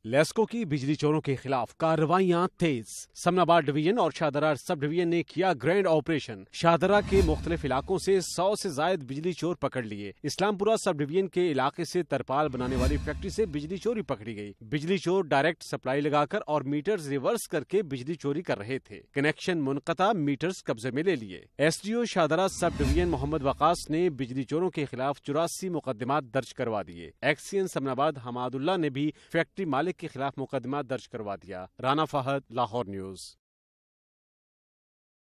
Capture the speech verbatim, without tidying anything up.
लेस्को की बिजली चोरों के खिलाफ कार्रवाइयां तेज। समनाबाद डिवीजन और शाहदरा सब डिवीजन ने किया ग्रैंड ऑपरेशन। शाहदरा के मुख्तलिफ इलाकों से सौ से जायद बिजली चोर पकड़ लिए। इस्लामपुरा सब डिवीजन के इलाके से तरपाल बनाने वाली फैक्ट्री से बिजली चोरी पकड़ी गई। बिजली चोर डायरेक्ट सप्लाई लगाकर और मीटर्स रिवर्स करके बिजली चोरी कर रहे थे। कनेक्शन मुनक़ता, मीटर्स कब्जे में ले लिए। SDO Shahdara sub division Mohammad Waqas ने बिजली चोरों के खिलाफ चौरासी मुकदमात दर्ज करवा दिए। एक्सीएन समनाबाद हमादुल्ला ने भी फैक्ट्री मालिक के खिलाफ मुकदमा दर्ज करवा दिया। राना फहद, लाहौर न्यूज।